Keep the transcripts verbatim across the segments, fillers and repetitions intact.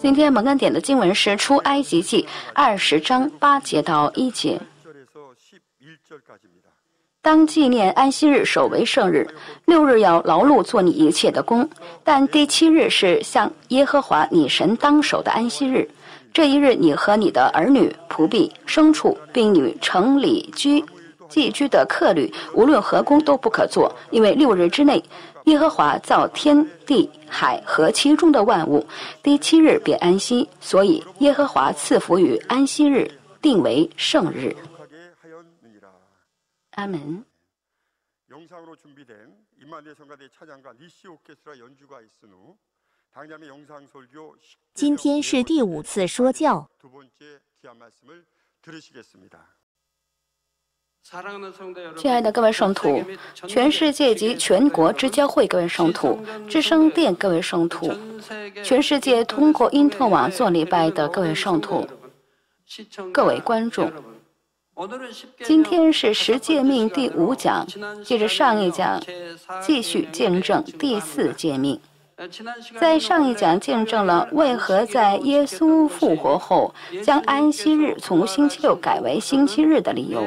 今天蒙恩点的经文是出埃及记二十章八节到一节。当纪念安息日，守为圣日。六日要劳碌做你一切的工，但第七日是向耶和华你神当守的安息日。这一日，你和你的儿女、仆婢、牲畜，并你城里居寄居的客旅，无论何工都不可做，因为六日之内，耶和华造天地海和其中的万物，第七日便安息，所以耶和华赐福于安息日，定为圣日。阿门。 今天是第五次说教。 亲爱的各位圣徒，全世界及全国之教会各位圣徒，之圣殿各位圣徒，全世界通过因特网做礼拜的各位圣徒，各位观众，今天是十诫命第五讲，接着上一讲继续见证第四诫命。在上一讲见证了为何在耶稣复活后将安息日从星期六改为星期日的理由。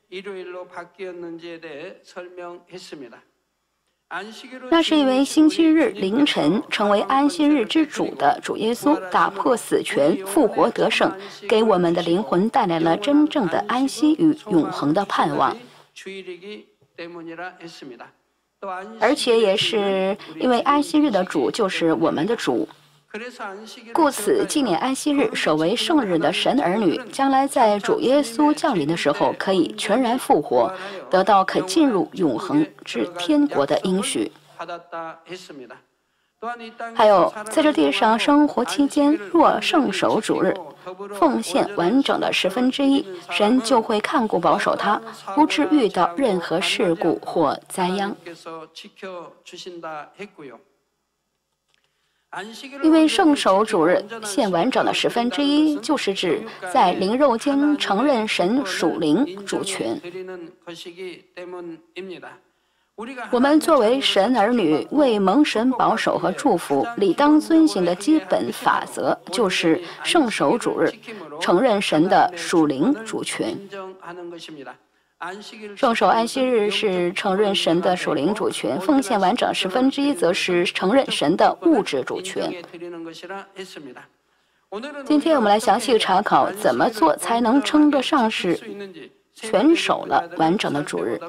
那是因为星期日凌晨成为安息日之主的主耶稣打破死权，复活得胜，给我们的灵魂带来了真正的安息与永恒的盼望。而且也是因为安息日的主就是我们的主，故此纪念安息日，守为圣日的神儿女，将来在主耶稣降临的时候，可以全然复活，得到可进入永恒之天国的应许。还有，在这地上生活期间，若圣守主日，奉献完整的十分之一，神就会看顾保守他，不致遇到任何事故或灾殃。因为圣守主日献完整的十分之一，就是指在灵肉间承认神属灵主权。我们作为神儿女，为蒙神保守和祝福，理当遵行的基本法则就是圣守主日，承认神的属灵主权。圣守安息日是承认神的属灵主权，奉献完整十分之一则是承认神的物质主权。今天我们来详细查考怎么做才能称得上是全守了完整的主日。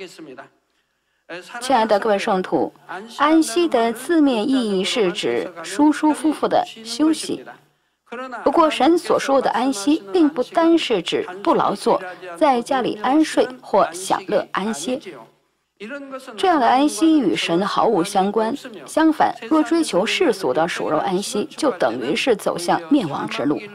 亲爱的各位圣徒，安息的字面意义是指舒舒服服的休息。不过神所说的安息并不单是指不劳作，在家里安睡或享乐安歇。这样的安息与神毫无相关，相反，若追求世俗的属肉安息，就等于是走向灭亡之路。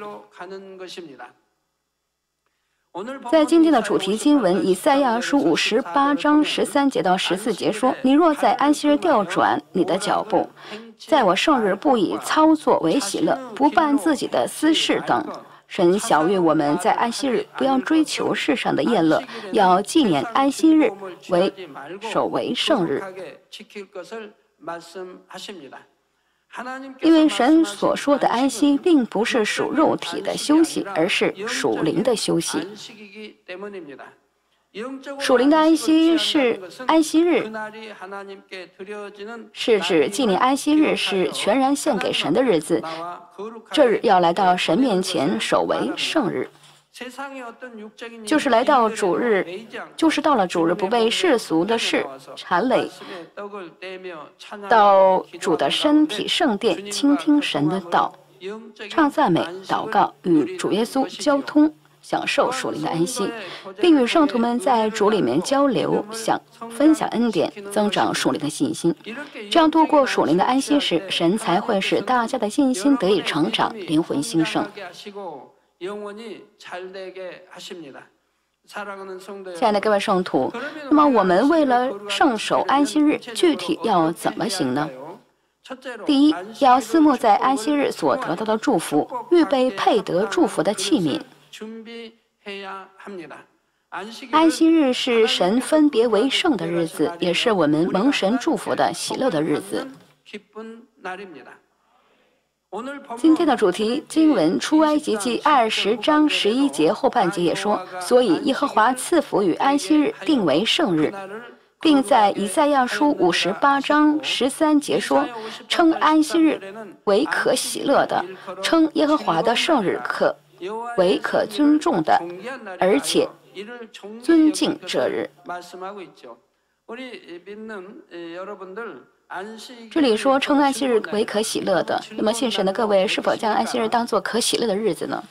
在今天的主题经文以赛亚书五十八章十三节到十四节说：“你若在安息日调转你的脚步，在我圣日不以操作为喜乐，不办自己的私事等。”神晓谕我们在安息日不要追求世上的宴乐，要纪念安息日为守为圣日。因为神所说的安息并不是属肉体的休息，而是属灵的休息。属灵的安息是安息日，是指纪念安息日是全然献给神的日子，这日要来到神面前守为圣日。就是来到主日，就是到了主日，不被世俗的事缠累，到主的身体圣殿，倾听神的道，唱赞美、祷告，与主耶稣交通，享受属灵的安息，并与圣徒们在主里面交流，想分享恩典，增长属灵的信心。这样度过属灵的安息时，神才会使大家的信心得以成长，灵魂兴盛。亲爱的各位圣徒，那么我们为了圣守安息日，具体要怎么行呢？第一，要思慕在安息日所得到的祝福，预备配得祝福的器皿。安息日是神分别为圣的日子，也是我们蒙神祝福的喜乐的日子。 今天的主题经文出埃及记二十章十一节后半节也说，所以耶和华赐福与安息日定为圣日，并在以赛亚书五十八章十三节说，称安息日为可喜乐的，称耶和华的圣日可为可尊重的，而且尊敬这日。这里说称安息日为可喜乐的，那么信神的各位是否将安息日当作可喜乐的日子呢？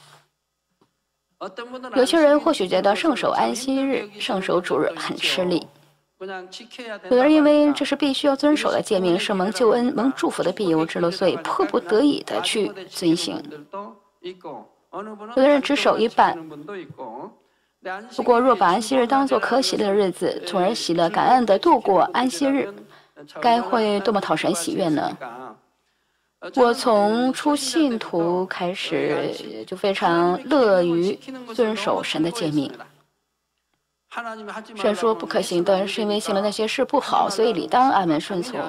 有些人或许觉得圣守安息日、圣守主日很吃力，有的人因为这是必须要遵守的诫命，是蒙救恩、蒙祝福的必由之路，所以迫不得已的去遵行。有的人只守一半。不过，若把安息日当作可喜乐的日子，从而喜乐感恩地度过安息日，该会多么讨神喜悦呢？我从出信徒开始就非常乐于遵守神的诫命。神说不可行的，是因为行了那些事不好，所以理当阿们顺从。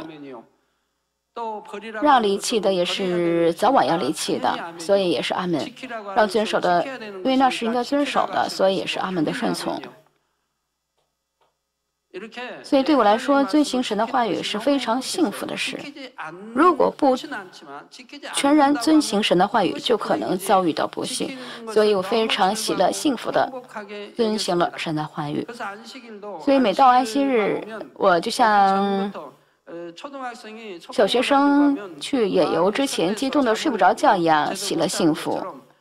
让离弃的也是早晚要离弃的，所以也是阿们。让遵守的，因为那是应该遵守的，所以也是阿们的顺从。所以对我来说，遵行神的话语是非常幸福的事。如果不全然遵行神的话语，就可能遭遇到不幸。所以我非常喜乐、幸福的遵行了神的话语。所以每到安息日，我就像小学生去野游之前激动的睡不着觉一样，喜乐幸福。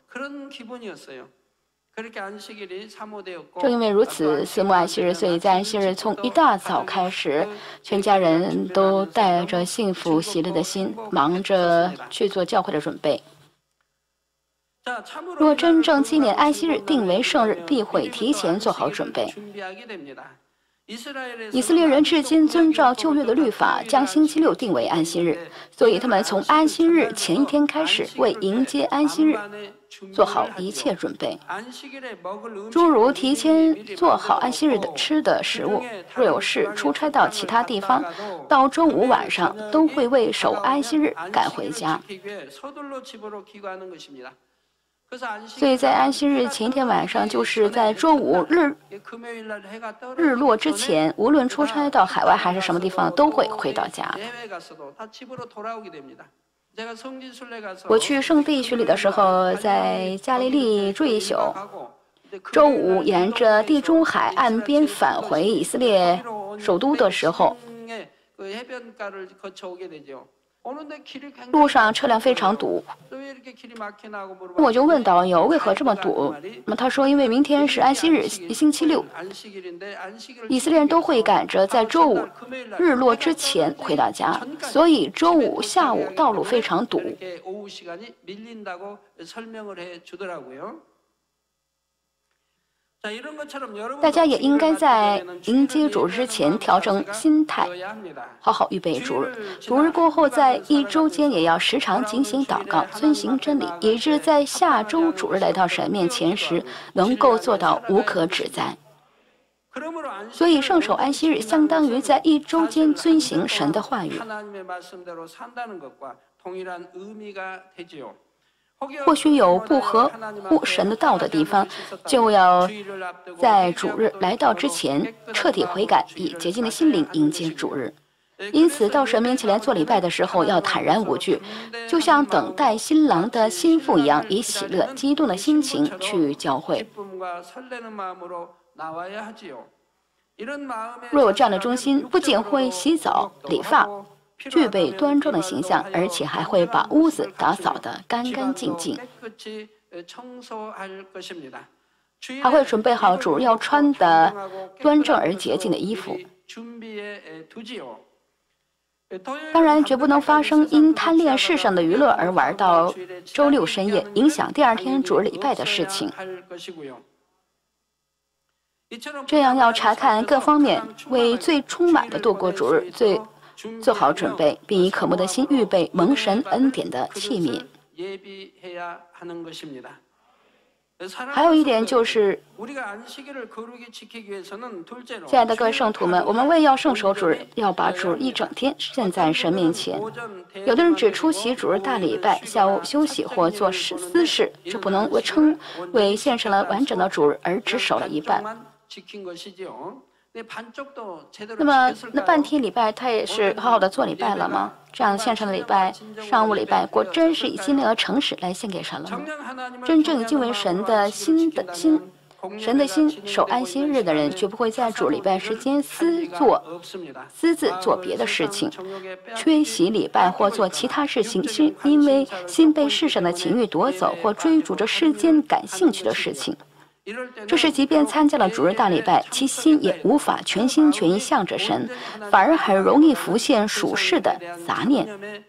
正因为如此，四幕安息日，所以在安息日从一大早开始，全家人都带着幸福喜乐的心，忙着去做教会的准备。若真正纪念安息日定为圣日，必会提前做好准备。以色列人至今遵照旧约的律法，将星期六定为安息日，所以他们从安息日前一天开始，为迎接安息日做好一切准备，诸如提前做好安息日的吃的食物。若有事出差到其他地方，到周五晚上都会为守安息日赶回家。所以在安息日前一天晚上，就是在周五日日落之前，无论出差到海外还是什么地方，都会回到家。我去圣地巡礼的时候，在加利利住一宿，周五沿着地中海岸边返回以色列首都的时候，路上车辆非常堵，我就问导游为何这么堵。那么他说，因为明天是安息日，星期六，以色列人都会赶着在周五日落之前回到家，所以周五下午道路非常堵。大家也应该在迎接主日之前调整心态，好好预备主日。主日过后，在一周间也要时常警醒祷告，遵行真理，以致在下周主日来到神面前时，能够做到无可指摘。所以圣守安息日相当于在一周间遵行神的话语。或许有不合乎神的道的地方，就要在主日来到之前彻底悔改，以洁净的心灵迎接主日。因此，到神面前来做礼拜的时候，要坦然无惧，就像等待新郎的心腹一样，以喜乐、激动的心情去教会。若有这样的忠心，不仅会洗澡、理发，具备端庄的形象，而且还会把屋子打扫得干干净净，还会准备好主要穿的端正而洁净的衣服。当然，绝不能发生因贪恋世上的娱乐而玩到周六深夜，影响第二天主日礼拜的事情。这样要查看各方面，为最充满的度过主日，最做好准备，并以渴慕的心预备蒙神恩典的器皿。 还有一点就是，亲爱的各位圣徒们，我们为要圣守主日，要把主日一整天献在神面前。有的人只出席主日大礼拜，下午休息或做私事，这不能为称为献上了完整的主日，而只守了一半。那么那半天礼拜他也是好好的做礼拜了吗？这样献上的礼拜，上午礼拜果真是以心灵和诚实来献给神了吗？真正敬畏神的心的心，神的心守安息日的人，绝不会在主礼拜时间私做私自做别的事情，缺席礼拜或做其他事情，是因为心被世上的情欲夺走，或追逐着世间感兴趣的事情。这是即便参加了主日大礼拜，其心也无法全心全意向着神，反而很容易浮现属世的杂念。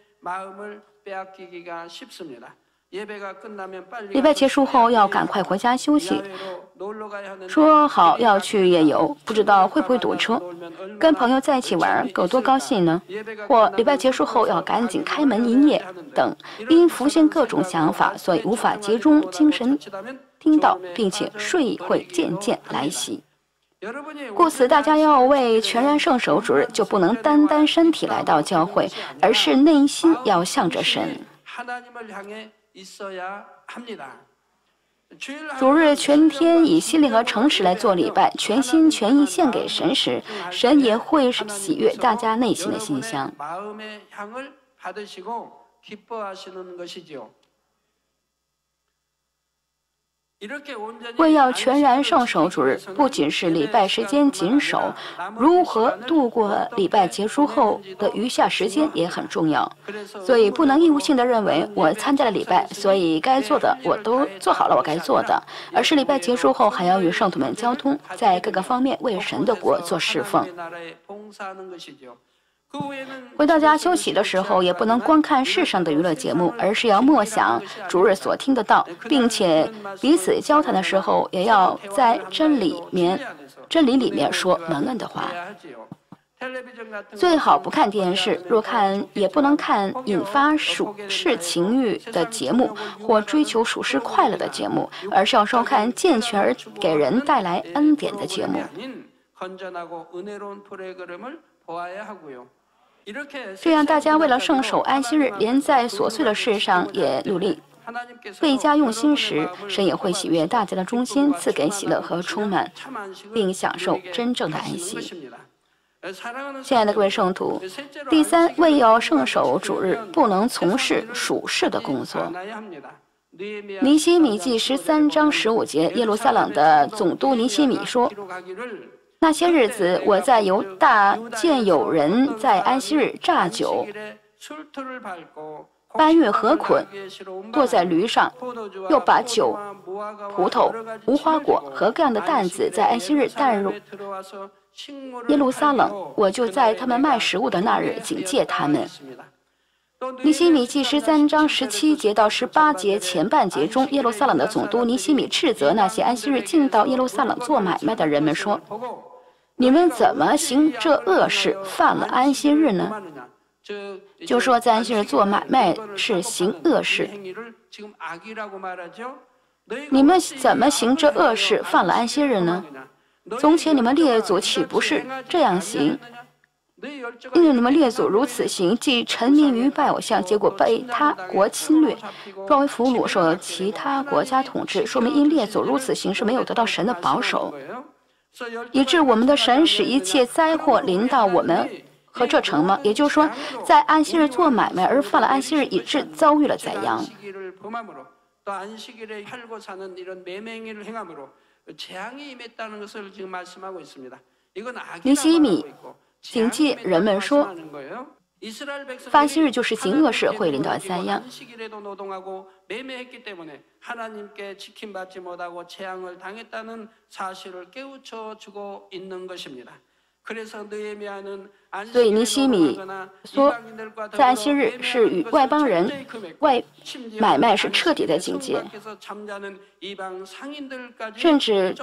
礼拜结束后要赶快回家休息，说好要去夜游，不知道会不会堵车，跟朋友在一起玩够多高兴呢？或礼拜结束后要赶紧开门营业等，因浮现各种想法，所以无法集中精神听到，并且睡意会渐渐来袭。故此，大家要为全然圣守主日，就不能单单身体来到教会，而是内心要向着神。主日全天以心灵和诚实来做礼拜，全心全意献给神时，神也会喜悦大家内心的馨香。为要全然圣守主日，不仅是礼拜时间谨守，如何度过礼拜结束后的余下时间也很重要。所以不能义务性的认为我参加了礼拜，所以该做的我都做好了我该做的，而是礼拜结束后还要与圣徒们交通，在各个方面为神的国做侍奉。回到家休息的时候，也不能光看世上的娱乐节目，而是要默想主日所听的道，并且彼此交谈的时候，也要在真理面、真理里面说蒙恩的话。最好不看电视，若看也不能看引发属世情欲的节目或追求属世快乐的节目，而是要收看健全而给人带来恩典的节目。这样，大家为了圣守安息日，连在琐碎的事上也努力倍加用心时，神也会喜悦大家的忠心，赐给喜乐和充满，并享受真正的安息。亲爱的各位圣徒，第三，为要圣守主日，不能从事属世的工作。尼希米记十三章十五节，耶路撒冷的总督尼希米说：那些日子，我在犹大见有人在安息日榨酒，搬运禾捆，坐在驴上，又把酒、葡萄、无花果和各样的担子在安息日带入耶路撒冷，我就在他们卖食物的那日警戒他们。尼希米记十三章十七节到十八节前半节中，耶路撒冷的总督尼希米斥责那些安息日进到耶路撒冷做买卖的人们说：你们怎么行这恶事，犯了安息日呢？就说在安息日做买卖是行恶事。你们怎么行这恶事，犯了安息日呢？从前你们列祖岂不是这样行？因为你们列祖如此行，既沉迷于拜偶像，结果被他国侵略，转为俘虏，受其他国家统治，说明因列祖如此行是没有得到神的保守，以致我们的神使一切灾祸临到我们和这城吗？也就是说，在安息日做买卖而犯了安息日，以致遭遇了灾殃。尼希米警戒人们说，安息日就是行恶事，会临到灾殃。所以尼希米说，在安息日是与外邦人外买卖是彻底的警戒，甚至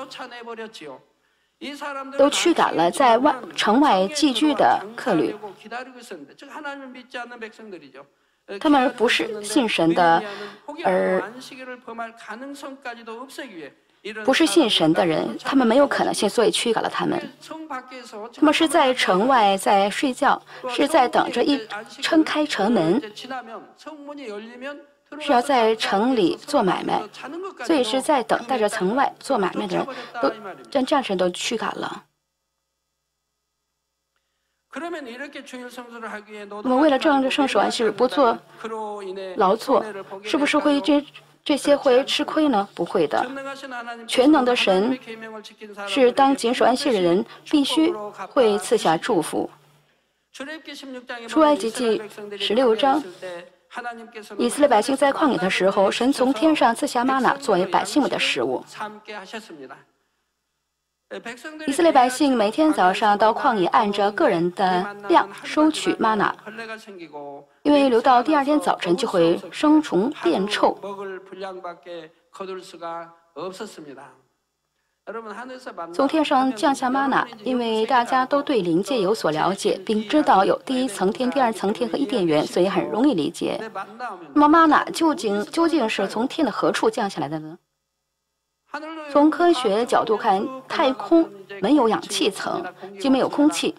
都驱赶了在外城外寄居的客旅。 他们不是信神的，而不是信神的人，他们没有可能性，所以驱赶了他们。他们是在城外在睡觉，是在等着一撑开城门，是要在城里做买卖，所以是在等待着城外做买卖的人，都将这样的人都驱赶了。那么为了这样的圣手安息日不做劳作，是不是会这这些会吃亏呢？不会的。全能的神是当谨守安息日的人必须会赐下祝福。出埃及记十六章，以色列百姓在旷野的时候，神从天上赐下玛瑙作为百姓们的食物。以色列百姓每天早上到旷野，按着个人的量收取玛瑙，因为留到第二天早晨就会生虫变臭。从天上降下玛瑙，因为大家都对灵界有所了解，并知道有第一层天、第二层天和伊甸园，所以很容易理解。那么玛瑙究竟究竟是从天的何处降下来的呢？从科学角度看，太空没有氧气层，就没有空气。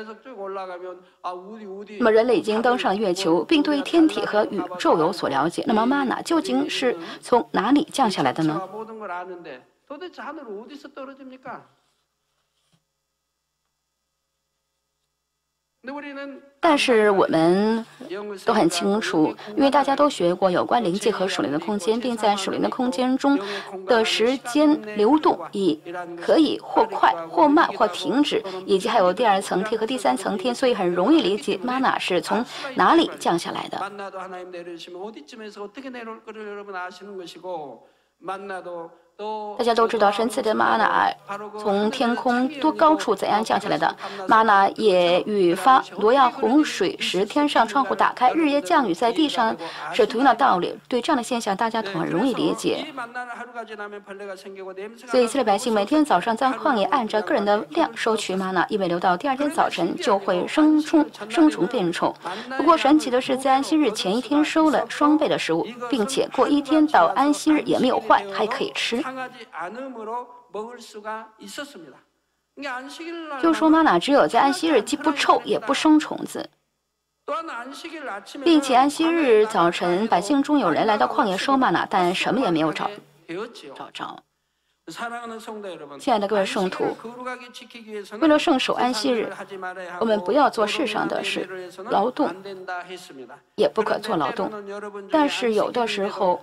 那么人类已经登上月球，并对天体和宇宙有所了解。那么玛瑙究竟是从哪里降下来的呢？但是我们都很清楚，因为大家都学过有关灵界和属灵的空间，并在属灵的空间中的时间流动以可以或快或慢或停止，以及还有第二层天和第三层天，所以很容易理解玛瑙是从哪里降下来的。大家都知道神赐的玛瑙从天空多高处怎样降下来的。玛瑙也与发挪亚洪水时天上窗户打开，日夜降雨在地上是同样的道理。对这样的现象，大家都很容易理解。所以以色列百姓每天早上在旷野按着个人的量收取玛瑙，因为留到第二天早晨就会生虫生虫变臭。不过神奇的是，在安息日前一天收了双倍的食物，并且过一天到安息日也没有坏，还可以吃。就说玛瑙只有在安息日既不臭也不生虫子，并且安息日早晨百姓中有人来到旷野收玛瑙，但什么也没有找找着。亲爱的各位圣徒，为了圣守安息日，我们不要做世上的事，劳动也不可做劳动。但是有的时候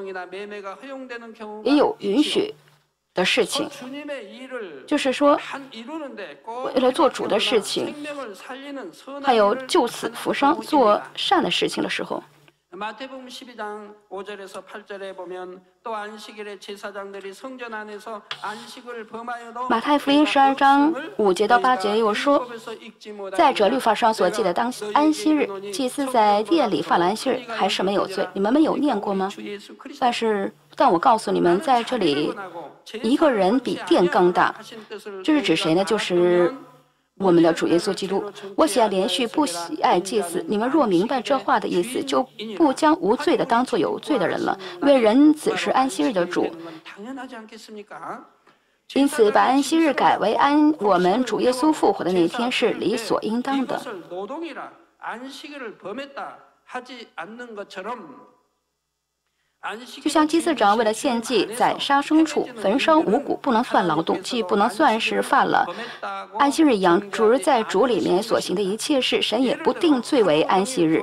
也有允许的事情，就是说为了做主的事情，还有救死扶伤做善的事情的时候。 마태복음 십이 장 오 절에서 팔 절에 보면 또 안식일에 제사장들이 성전 안에서 안식을 범하여도 马太福音十二章五节到八节又说，再者律法上所记的当安息日，祭司在殿里犯了安息日，还是没有罪。你们没有念过吗？但是，但我告诉你们，在这里一个人比殿更大。这是指谁呢？就是我们的主耶稣基督。我喜爱连续，不喜爱祭祀。你们若明白这话的意思，就不将无罪的当作有罪的人了，因为人子是安息日的主。因此，把安息日改为安我们主耶稣复活的那天是理所应当的。就像祭司长为了献祭，在杀牲处焚烧五谷，不能算劳动，既不能算是犯了安息日一样。主日在主里面所行的一切事，神也不定罪为安息日。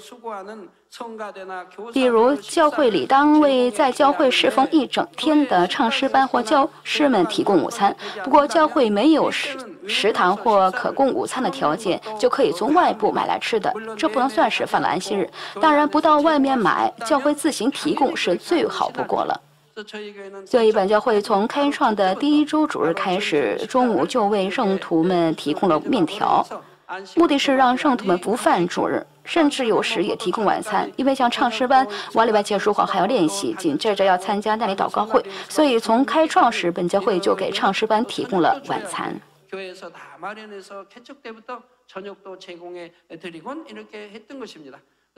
比如教会里当为在教会侍奉一整天的唱诗班或教师们提供午餐，不过教会没有食食堂或可供午餐的条件，就可以从外部买来吃的，这不能算是犯了安息日。当然，不到外面买，教会自行提供是最好不过了。所以本教会从开创的第一周主日开始，中午就为圣徒们提供了面条，目的是让圣徒们不犯主日，甚至有时也提供晚餐。因为像唱诗班往礼拜结束后还要练习，紧接着要参加那里祷告会，所以从开创时本教会就给唱诗班提供了晚餐。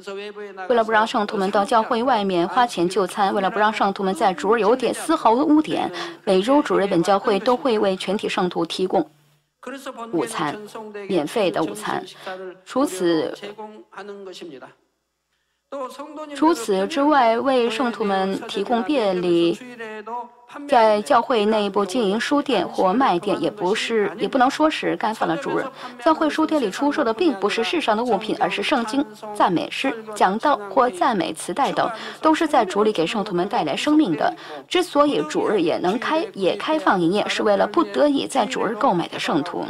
为了不让圣徒们到教会外面花钱就餐，为了不让圣徒们在主日有点丝毫的污点，每周主日本教会都会为全体圣徒提供午餐，免费的午餐。除此除此之外，为圣徒们提供便利，在教会内部经营书店或卖店，也不是也不能说是干犯了主日。教会书店里出售的并不是世上的物品，而是圣经、赞美诗、讲道或赞美磁带等，都是在主里给圣徒们带来生命的。之所以主日也能开也开放营业，是为了不得已在主日购买的圣徒。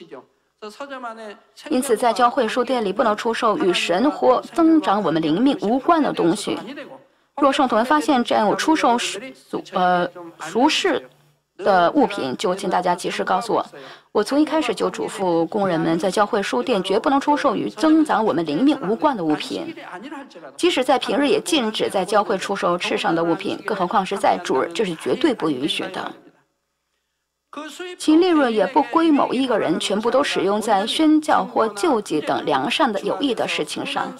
因此，在教会书店里不能出售与神或增长我们灵命无关的东西。若圣徒们发现这样有出售属呃俗世的物品，就请大家及时告诉我。我从一开始就嘱咐工人们，在教会书店绝不能出售与增长我们灵命无关的物品。即使在平日也禁止在教会出售世上的物品，更何况是在主日，这是绝对不允许的。其利润也不归某一个人，全部都使用在宣教或救济等良善的有益的事情上。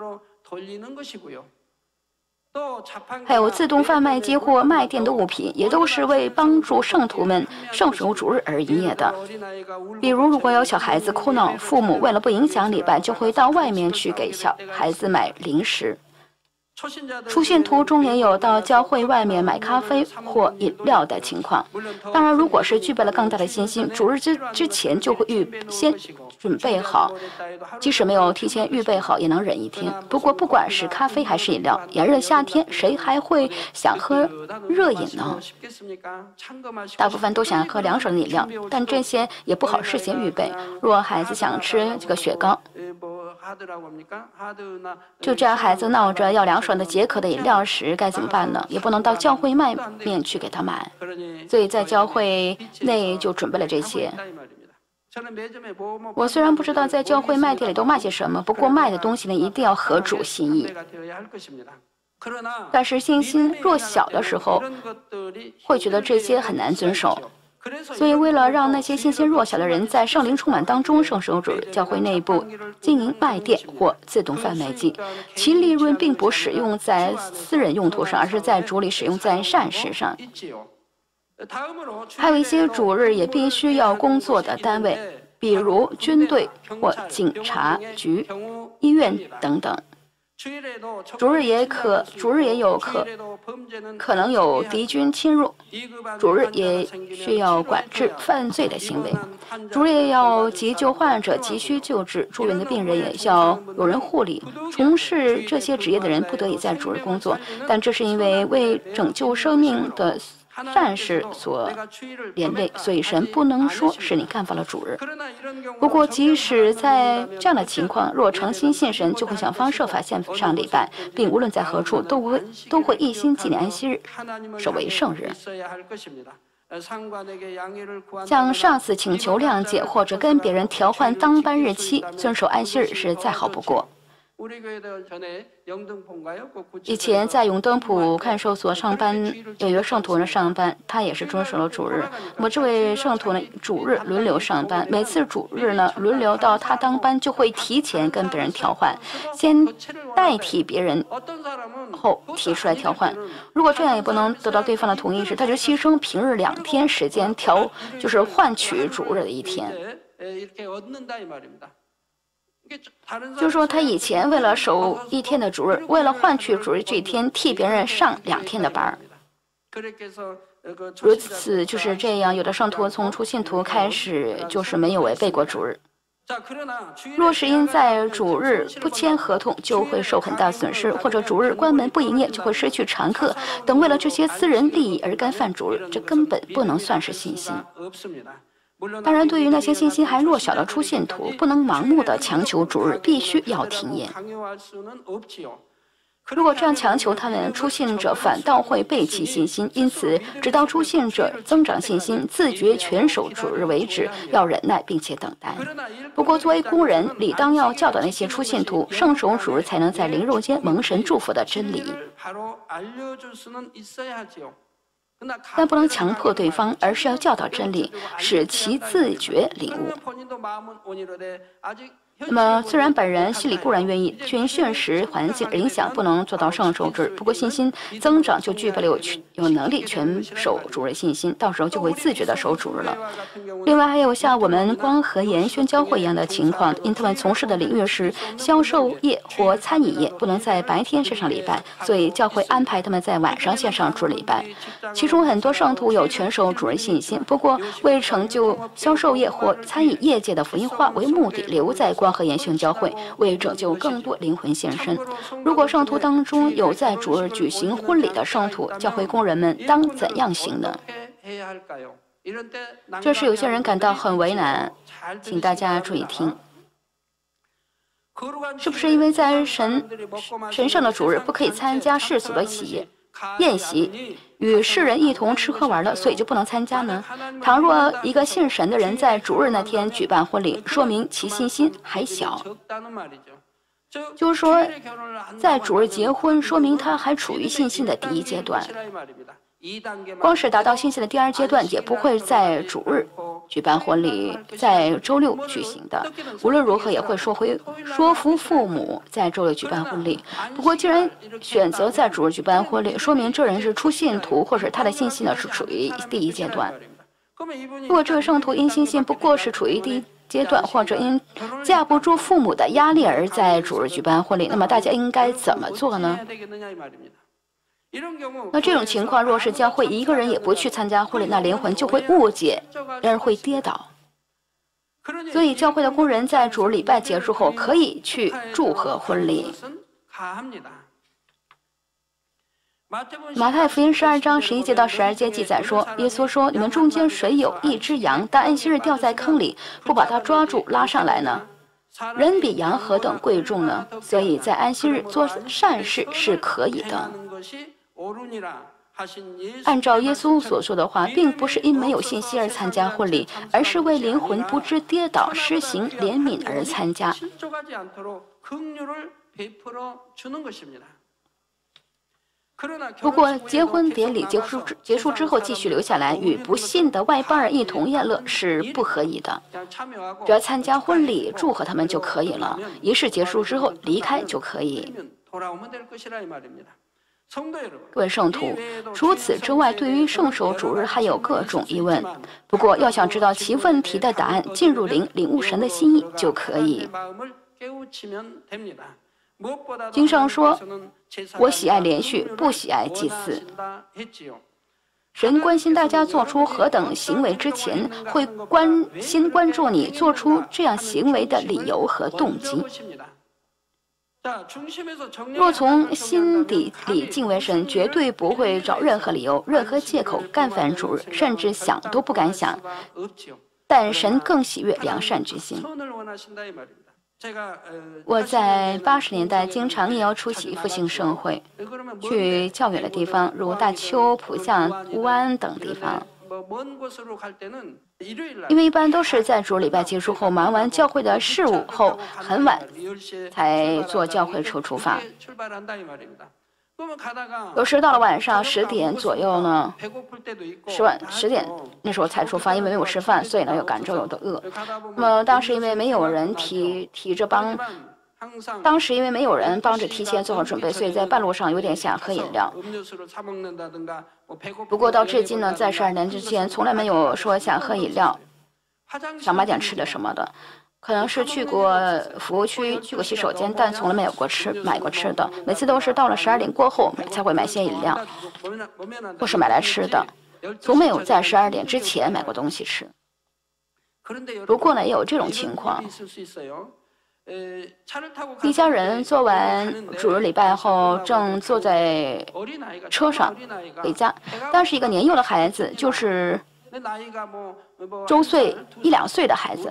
还有自动贩卖机或卖店的物品，也都是为帮助圣徒们圣守主日而营业的。比如，如果有小孩子哭闹，父母为了不影响礼拜，就会到外面去给小孩子买零食。初信徒中也有到教会外面买咖啡或饮料的情况。当然，如果是具备了更大的信心，主日之之前就会预先准备好，即使没有提前预备好，也能忍一天。不过，不管是咖啡还是饮料，炎热夏天，谁还会想喝热饮呢？大部分都想喝凉爽的饮料，但这些也不好事先预备。若孩子想吃这个雪糕，就这样，孩子闹着要凉爽的解渴的饮料时，该怎么办呢？也不能到教会外面去给他买，所以在教会内就准备了这些。我虽然不知道在教会卖店里都卖些什么，不过卖的东西呢，一定要合主心意。但是信心弱小的时候，会觉得这些很难遵守。所以，为了让那些信心弱小的人在圣灵充满当中圣守主日，教会内部经营卖店或自动贩卖机，其利润并不使用在私人用途上，而是在主里使用在善事上。还有一些主日也必须要工作的单位，比如军队或警察局、医院等等。主日也可，主日也有可可能有敌军侵入，主日也需要管制犯罪的行为，主日也要急救患者，急需救治，住院的病人也要有人护理。从事这些职业的人不得已在主日工作，但这是因为为拯救生命的善事所连累，所以神不能说是你干犯了主日。不过，即使在这样的情况，若诚心信神，就会想方设法献上礼拜，并无论在何处都会都会一心纪念安息日，守为圣日。向上司请求谅解，或者跟别人调换当班日期，遵守安息日是再好不过。以前在永登浦看守所上班，有一位圣徒呢上班，他也是遵守了主日。那么这位圣徒呢，主日轮流上班，每次主日呢轮流到他当班，就会提前跟别人调换，先代替别人，后提出来调换。如果这样也不能得到对方的同意时，他就牺牲平日两天时间调，就是换取主日的一天。就是说，他以前为了守一天的主日，为了换取主日这一天，替别人上两天的班儿。如此就是这样，有的圣徒从初信徒开始就是没有违背过主日。若是因在主日不签合同，就会受很大损失；或者主日关门不营业，就会失去常客等。为了这些私人利益而干犯主日，这根本不能算是信心。当然，对于那些信心还弱小的初信徒，不能盲目的强求主日，必须要停业。如果这样强求他们，初信者反倒会背弃信心。因此，直到初信者增长信心，自觉全守主日为止，要忍耐并且等待。不过，作为工人，理当要教导那些初信徒，圣守主日才能在灵肉间蒙神祝福的真理。但不能强迫对方，而是要教导真理，使其自觉领悟。 那么，虽然本人心里固然愿意，却因现实环境影响不能做到圣手主日。不过，信心增长就具备了有有能力全守主日信心，到时候就会自觉地守主日了。另外，还有像我们光和研宣教会一样的情况，因他们从事的领域是销售业或餐饮业，不能在白天线上礼拜，所以教会安排他们在晚上线上主日礼拜。其中很多圣徒有全守主日信心，不过为成就销售业或餐饮业界的福音化为目的，留在光和研宣教会，为拯救更多灵魂献身。如果圣徒当中有在主日举行婚礼的圣徒，教会工人们当怎样行呢？这时有些人感到很为难，请大家注意听。是不是因为在神神圣的主日不可以参加世俗的企业宴席，与世人一同吃喝玩乐，所以就不能参加呢？倘若一个信神的人在主日那天举办婚礼，说明其信心还小。就是说，在主日结婚，说明他还处于信心的第一阶段。光是达到信心的第二阶段，也不会在主日举办婚礼，在周六举行的。无论如何，也会说回说服父母在周六举办婚礼。不过，既然选择在主日举办婚礼，说明这人是初信徒，或者他的信心呢是处于第一阶段。如果这位圣徒因信心不过是处于第一阶段，或者因架不住父母的压力而在主日举办婚礼，那么大家应该怎么做呢？那这种情况，若是教会一个人也不去参加婚礼，那灵魂就会误解，而会跌倒。所以，教会的工人在主日礼拜结束后，可以去祝贺婚礼。马太福音十二章十一节到十二节记载说，耶稣说：“你们中间谁有一只羊，但安息日掉在坑里，不把它抓住拉上来呢？人比羊何等贵重呢？所以在安息日做善事是可以的。”按照耶稣所说的话，并不是因没有信心而参加婚礼，而是为灵魂不致跌倒、施行怜悯而参加。不过，结婚典礼结束结束之后继续留下来与不信的外邦人一同宴乐是不可以的。只要参加婚礼，祝贺他们就可以了。仪式结束之后离开就可以。各位圣徒，除此之外，对于圣守主日还有各种疑问。不过，要想知道其问题的答案，进入灵，领悟神的心意就可以。经上说：“我喜爱连续，不喜爱祭祀。”神关心大家做出何等行为之前，会关心关注你做出这样行为的理由和动机。若从心底里敬畏神，绝对不会找任何理由、任何借口干犯主日，甚至想都不敢想。但神更喜悦良善之心。我在八十年代经常也要出席复兴盛会，去较远的地方，如大邱、浦项、乌安等地方。因为一般都是在主礼拜结束后，忙完教会的事务后，很晚才坐教会车出发。有时到了晚上十点左右呢，十晚十点那时候才出发，因为没有吃饭，所以呢又赶着有的饿。那么当时因为没有人提提着帮，当时因为没有人帮着提前做好准备，所以在半路上有点想喝饮料。不过到至今呢，在十二年之前从来没有说想喝饮料，想买点吃的什么的。可能是去过服务区，去过洗手间，但从来没有过吃买过吃的。每次都是到了十二点过后才会买些饮料，或是买来吃的，从没有在十二点之前买过东西吃。不过呢，也有这种情况。一家人做完主日礼拜后，正坐在车上回家，当时一个年幼的孩子，就是周岁一两岁的孩子，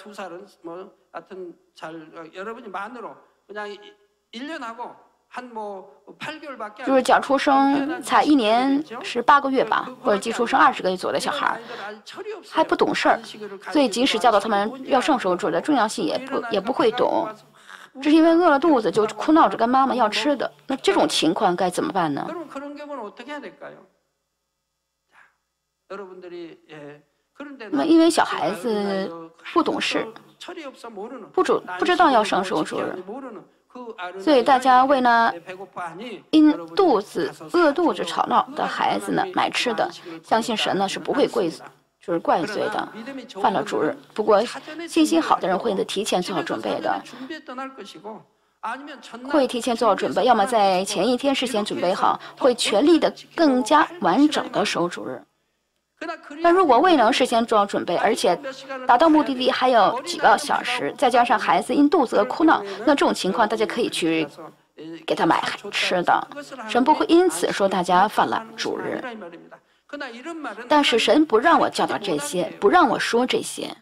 就是脚出生才一年是八个月吧，或者鸡出生二十个月左右的小孩，还不懂事儿，所以即使教导他们要圣守主的重要性，也不也不会懂，只是因为饿了肚子就哭闹着跟妈妈要吃的。那这种情况该怎么办呢？ 那么因为小孩子不懂事，不主不知道要上手主日，所以大家为了因肚子饿肚子吵闹的孩子呢买吃的，相信神呢是不会怪就是怪罪的，犯了主日。不过信心好的人会提前做好准备的。会提前做好准备，要么在前一天事先准备好，会全力的更加完整的守主日。但如果未能事先做好准备，而且达到目的地还有几个小时，再加上孩子因肚子而哭闹，那这种情况大家可以去给他买吃的，神不会因此说大家犯了主日。但是神不让我教导这些，不让我说这些。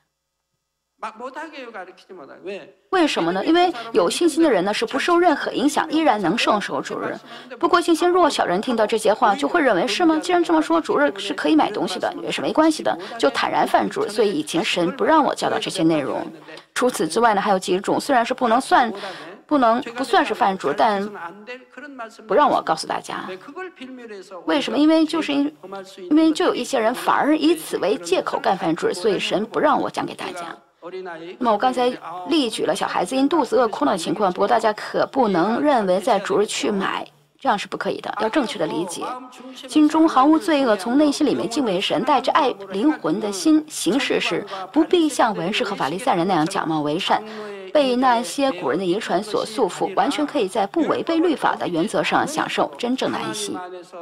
为什么呢？因为有信心的人呢是不受任何影响，依然能胜守主日。不过信心弱小人听到这些话，就会认为是吗？既然这么说，主日是可以买东西的，也是没关系的，就坦然犯主。所以以前神不让我教导这些内容。除此之外呢，还有几种虽然是不能算。不能不算是犯主，但不让我告诉大家。为什么？因为就是因因为就有一些人反而以此为借口干犯主，所以神不让我讲给大家。那么我刚才例举了小孩子因肚子饿哭闹的情况，不过大家可不能认为在主日去买，这样是不可以的，要正确的理解。心中毫无罪恶，从内心里面敬畏神，带着爱灵魂的心行事时，不必像文士和法利赛人那样假冒为善。被那些古人的遗传所束缚，完全可以在不违背律法的原则上享受真正的安息。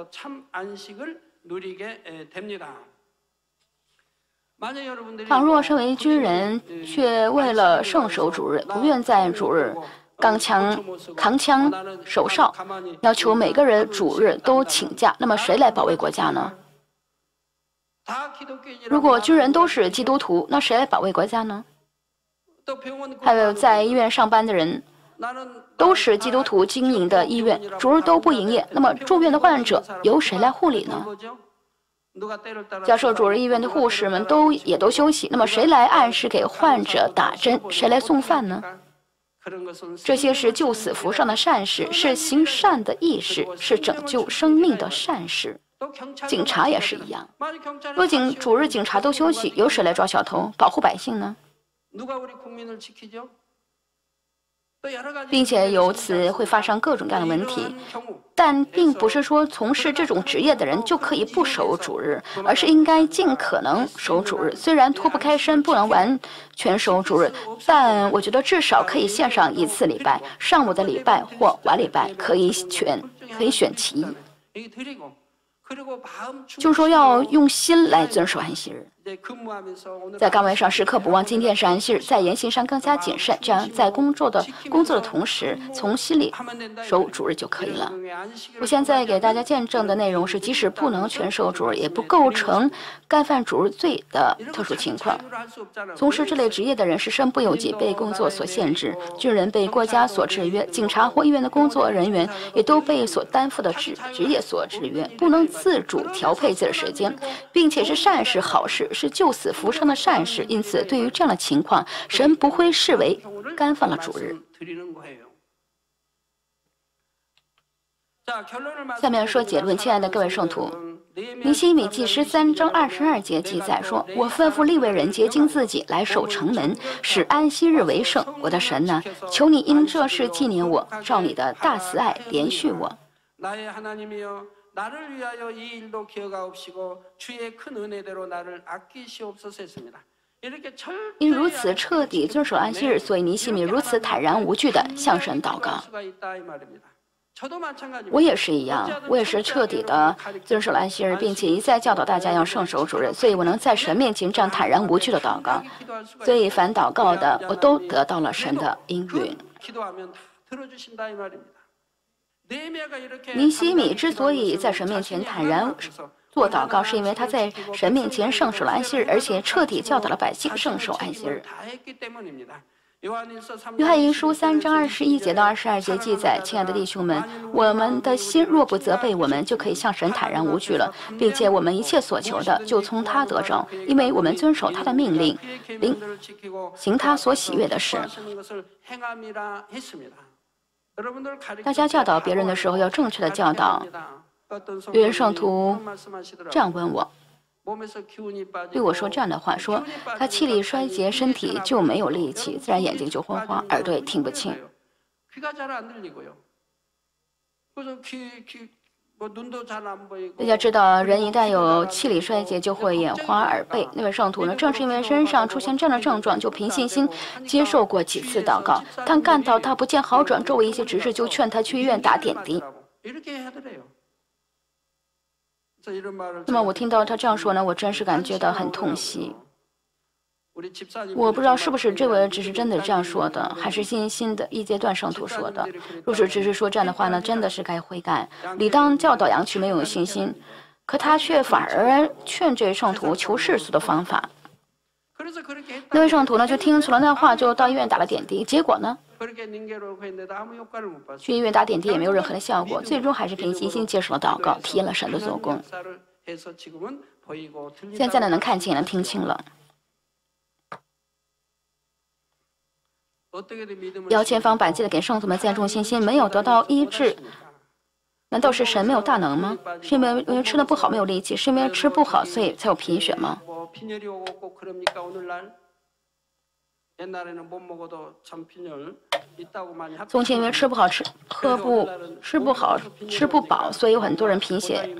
倘若身为军人，却为了胜守主日，不愿在主日扛枪扛枪守哨，要求每个人主日都请假，那么谁来保卫国家呢？如果军人都是基督徒，那谁来保卫国家呢？还有在医院上班的人，都是基督徒经营的医院，主日都不营业，那么住院的患者由谁来护理呢？假设主日医院的护士们都也都休息，那么谁来按时给患者打针？谁来送饭呢？这些是救死扶伤的善事，是行善的义事，是拯救生命的善事。警察也是一样，若警主日警察都休息，由谁来抓小偷、保护百姓呢？并且由此会发生各种各样的问题，但并不是说从事这种职业的人就可以不守主日，而是应该尽可能守主日。虽然脱不开身，不能完全守主日，但我觉得至少可以线上一次礼拜，上午的礼拜或晚礼拜可以选可以选其一。就说要用心来遵守安息日，在岗位上时刻不忘今天是安息日，在言行上更加谨慎，这样在工作的工作的同时，从心里守主日就可以了。我现在给大家见证的内容是，即使不能全守主日，也不构成干犯主日罪的特殊情况。从事这类职业的人是身不由己，被工作所限制；军人被国家所制约，警察或医院的工作人员也都被所担负的职职业所制约，不能自主调配自己的时间，并且是善事好事，是救死扶伤的善事。因此，对于这样的情况，神不会视为干犯了主日。下面说结论，亲爱的各位圣徒，尼希米记十三章二十二节记载说：“我吩咐利未人洁净自己，来守城门，使安息日为圣。我的神呢，求你因这事纪念我，照你的大慈爱怜恤我。” 나를 위하여 이 일도 기억하옵시고 주의 큰 은혜대로 나를 아끼시옵소서 했습니다. 因如此彻底遵守安息日，所以尼希米如此坦然无惧地向神祷告。我也是一样，我也是彻底的遵守了安息日，并且一再教导大家要圣守主日，所以我能在神面前这样坦然无惧的祷告。所以凡祷告的，我都得到了神的应允。尼希米之所以在神面前坦然做祷告，是因为他在神面前圣守了安息日，而且彻底教导了百姓圣守安息日。约翰一书三章二十一节到二十二节记载：亲爱的弟兄们，我们的心若不责备我们，就可以向神坦然无惧了，并且我们一切所求的，就从他得着，因为我们遵守他的命令，并行他所喜悦的事。大家教导别人的时候要正确的教导。有人圣徒这样问我： 对我说这样的话，说他气力衰竭，身体就没有力气，自然眼睛就昏花，耳朵也听不清。大家知道，人一旦有气力衰竭，就会眼花耳背。那位圣徒呢，正是因为身上出现这样的症状，就凭信心接受过几次祷告。当看到他不见好转，周围一些执事就劝他去医院打点滴。那么我听到他这样说呢，我真是感觉到很痛惜。我不知道是不是这位只是真的这样说的，还是新兴的一阶段圣徒说的。若是只是说这样的话呢，真的是该悔改，理当教导羊群没有信心，可他却反而劝这位圣徒求世俗的方法。那位圣徒呢，就听从了那话，就到医院打了点滴。结果呢，去医院打点滴也没有任何的效果，最终还是凭信心接受了祷告，体验了神的做工。现在呢，能看清，能听清了。要千方百计的给圣徒们加重信心，没有得到医治，难道是神没有大能吗？是因为因为吃的不好没有力气，是因为吃不好所以才有贫血吗？从前因为吃不好吃喝不吃不好吃不饱，所以有很多人贫血。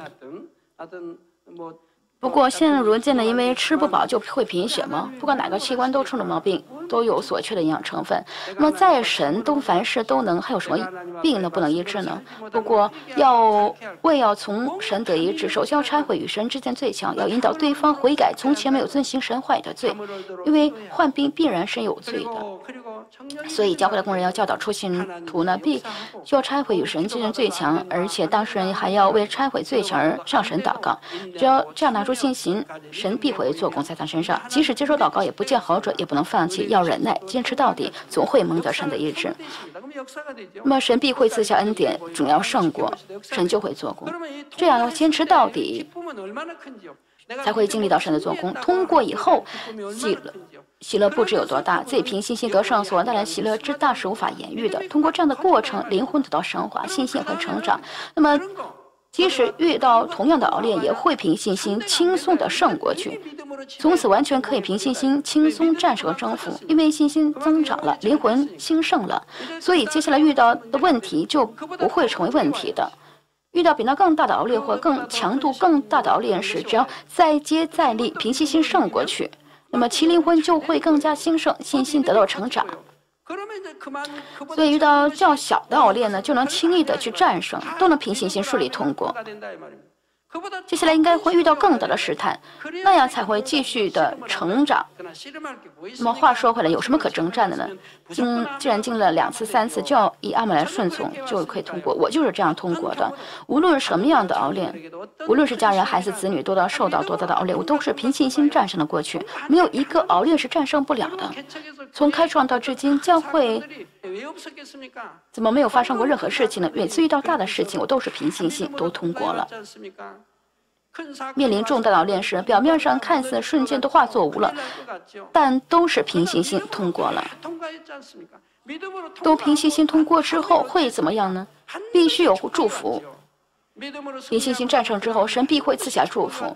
不过现如今呢，因为吃不饱就会贫血吗？不管哪个器官都出了毛病，都有所缺的营养成分。那么在神都凡事都能，还有什么病呢不能医治呢？不过要为要从神得医治，首先要拆毁与神之间最强，要引导对方悔改从前没有遵行神话语的罪，因为患病必然是有罪的。所以教会的工人要教导初信徒呢，必须要拆毁与神之间最强，而且当事人还要为拆毁最强而上神祷告。只要这样拿出信心，神必会做工在他身上。即使接受祷告也不见好转，也不能放弃，要忍耐，坚持到底，总会蒙得神的医治。那么神必会赐下恩典，总要胜过，神就会做工。这样要坚持到底，才会经历到神的做工。通过以后，喜乐喜乐不知有多大，自己凭信心得胜所带来喜乐之大是无法言喻的。通过这样的过程，灵魂得到升华，信心会成长。那么即使遇到同样的熬炼，也会凭信心轻松地胜过去，从此完全可以凭信心轻松战胜和征服。因为信心增长了，灵魂兴盛了，所以接下来遇到的问题就不会成为问题的。遇到比那更大的熬炼或更强度更大的熬炼时，只要再接再厉，凭信心胜过去，那么其灵魂就会更加兴盛，信心得到成长。所以遇到较小的熬炼呢，就能轻易的去战胜，都能凭信心顺利通过。接下来应该会遇到更大的试探，那样才会继续的成长。那么话说回来，有什么可征战的呢？经既然经了两次三次，就要以阿们来顺从，就可以通过。我就是这样通过的。无论什么样的熬炼，无论是家人、孩子、子女，都要受到多大的熬炼，我都是凭信心战胜了过去。没有一个熬炼是战胜不了的。从开创到至今，教会怎么没有发生过任何事情呢？每次遇到大的事情，我都是凭信心都通过了。面临重大的熬炼时，表面上看似瞬间都化作无了，但都是凭信心通过了。都凭信心通过之后会怎么样呢？必须有祝福。凭信心战胜之后，神必会赐下祝福，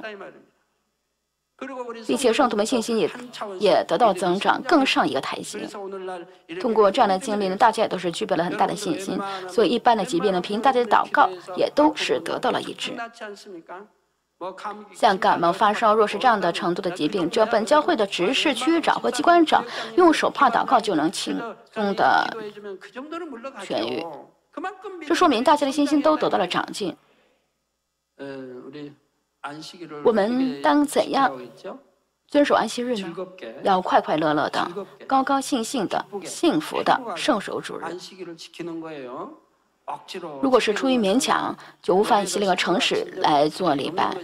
并且圣徒们信心也也得到增长，更上一个台阶。通过这样的经历呢，大家也都是具备了很大的信心，所以一般的疾病呢，凭大家的祷告也都是得到了医治。像感冒、发烧，若是这样的程度的疾病，只要本教会的执事、区长或机关长用手帕祷告，就能轻松的痊愈。这说明大家的信心都得到了长进。我们当怎样遵守安息日呢？要快快乐乐的、高高兴兴的、幸福的圣守主日。如果是出于勉强，就无法以那个诚实来做礼拜。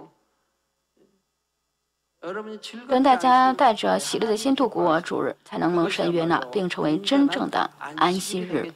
跟大家带着喜乐的心度过主日，才能蒙神悦纳，并成为真正的安息日。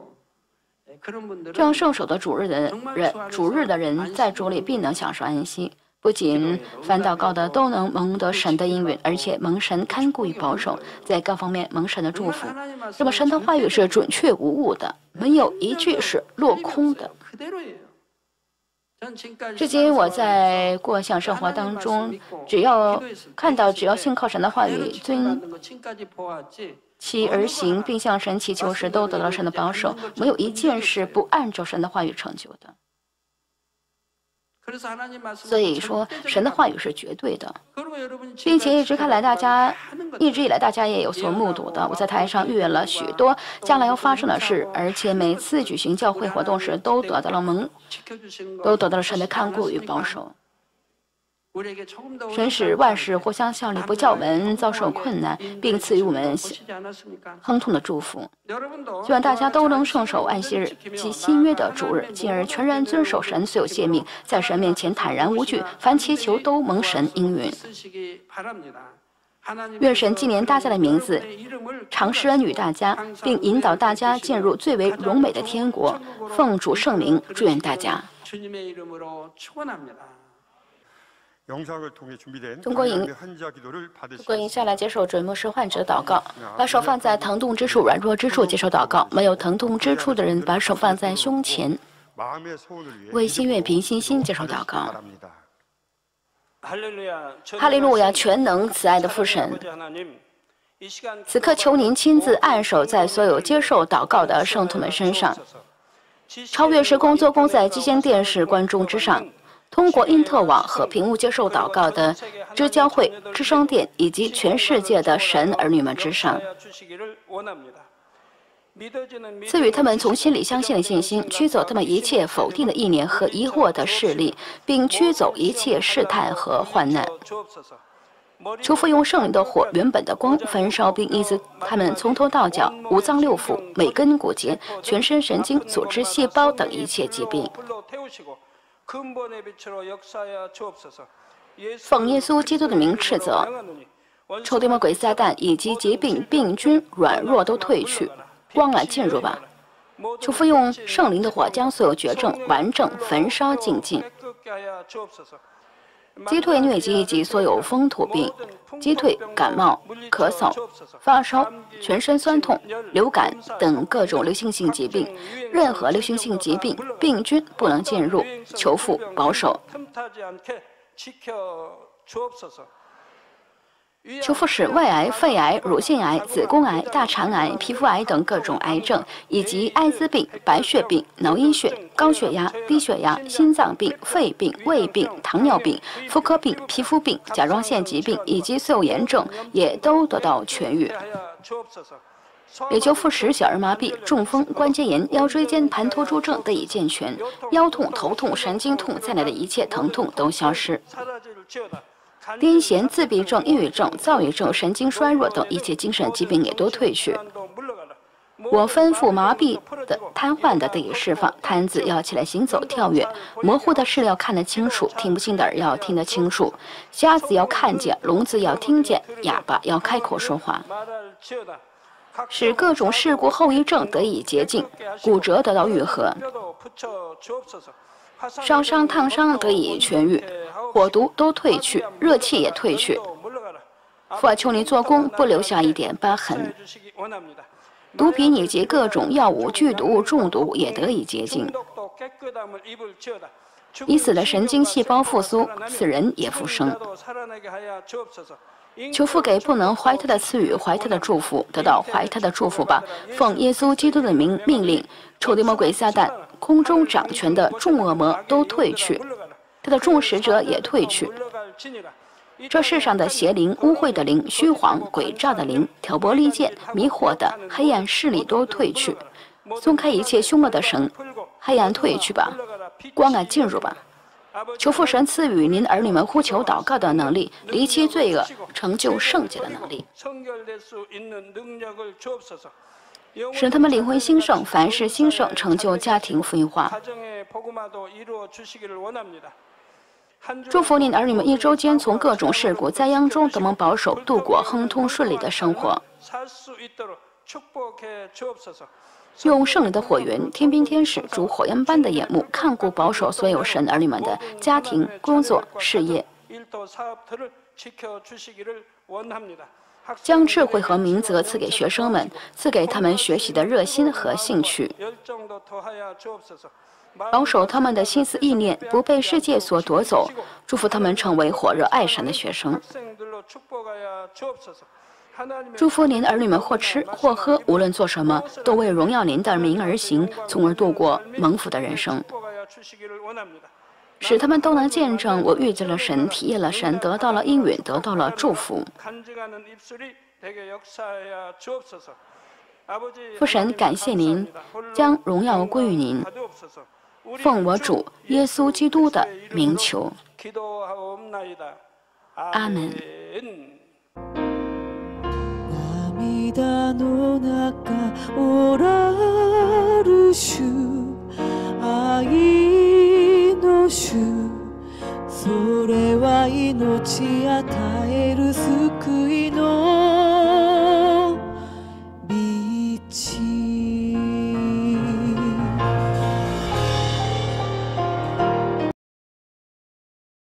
这样圣守的主日的人，主日的人在主里必能享受安息。不仅凡祷告的都能蒙得神的应允，而且蒙神看顾与保守，在各方面蒙神的祝福。那么神的话语是准确无误的，没有一句是落空的。 至今我在过向生活当中，只要看到只要信靠神的话语，遵其而行，并向神祈求时，都得到神的保守，没有一件事不按照神的话语成就的。所以说，神的话语是绝对的，并且一直看来，大家一直以来大家也有所目睹的。我在台上预言了许多将来要发生的事，而且每次举行教会活动时，都得到了蒙，都得到了神的看顾与保守。神使万事互相效力，不叫我们遭受困难，并赐予我们亨通的祝福。希望大家都能圣守安息日及新约的主日，进而全然遵守神所有诫命，在神面前坦然无惧，凡祈求都蒙神应允。愿神纪念大家的名字，常施恩与大家，并引导大家进入最为荣美的天国。奉主圣名祝愿大家。通过影通过影下来接受准牧师患者祷告，把手放在疼痛之处、软弱之处接受祷告。没有疼痛之处的人，把手放在胸前，为心愿凭信心接受祷告。哈利路亚！全能慈爱的父神，此刻求您亲自按手在所有接受祷告的圣徒们身上，超越时空做工在基线电视观众之上。通过因特网和屏幕接受祷告的知教会、知圣殿以及全世界的神儿女们之上，赐予他们从心里相信的信心，驱走他们一切否定的意念和疑惑的势力，并驱走一切试探和患难。求父用圣灵的火、原本的光焚烧并医治他们从头到脚、五脏六腑、每根骨节、全身神经、组织、细胞等一切疾病。奉耶稣基督的名斥责仇敌魔鬼撒旦以及疾病、病菌、软弱都退去，光啊进入吧！求父用圣灵的火将所有绝症完整焚烧净尽，击退疟疾以及所有风土病，击退感冒、咳嗽、发烧、全身酸痛、流感等各种流行性疾病。任何流行性疾病、病菌不能进入，求父保守。求父使胃癌、肺癌、乳腺癌、子宫癌、大肠癌、皮肤癌等各种癌症，以及艾滋病、白血病、脑溢血、高血压、低血压、心脏病、肺病、胃病、糖尿病、妇科病、皮肤病、甲状腺疾病以及所有炎症也都得到痊愈。也求父使小儿麻痹、中风、关节炎、腰椎间盘突出症得以健全，腰痛、头痛、神经痛在内的一切疼痛都消失。癫痫、自闭症、抑郁症、躁郁症、神经衰弱等一切精神疾病也都退去。我吩咐麻痹的、瘫痪的得以释放，瘫子要起来行走、跳跃，模糊的视力要看得清楚，听不清的耳要听得清楚，瞎子要看见，聋子要听见，哑巴要开口说话。使各种事故后遗症得以洁净，骨折得到愈合，烧伤、烫伤得以痊愈，火毒都退去，热气也退去。父啊，求你做工，不留下一点疤痕。毒品以及各种药物、剧毒物中毒也得以洁净。已死的神经细胞复苏，死人也复生。求父给不能怀胎的赐予怀胎的祝福，得到怀胎的祝福吧。奉耶稣基督的名命令，仇敌魔鬼撒旦、空中掌权的众恶魔都退去，他的众使者也退去。这世上的邪灵、污秽的灵、虚谎、诡诈的灵、挑拨离间、迷惑的黑暗势力都退去，松开一切凶恶的绳，黑暗退去吧，光啊进入吧。求父神赐予您儿女们呼求祷告的能力，离弃罪恶，成就圣洁的能力，使他们灵魂兴盛，凡事兴盛，成就家庭福音化。祝福您儿女们一周间从各种事故灾殃中都能保守度过亨通顺利的生活。用圣灵的火源、天兵天使如火焰般的眼目看顾保守所有神儿女们的家庭、工作、事业，将智慧和明哲赐给学生们，赐给他们学习的热心和兴趣。 保守他们的心思意念不被世界所夺走，祝福他们成为火热爱神的学生。祝福您的儿女们或吃或喝，无论做什么，都为荣耀您的名而行，从而度过蒙福的人生。使他们都能见证我遇见了神，体验了神，得到了应允，得到了祝福。父神，感谢您，将荣耀归于您。奉我主耶稣基督的名求，阿门。涙の中おらる主、愛の主、それは命与える救いの道。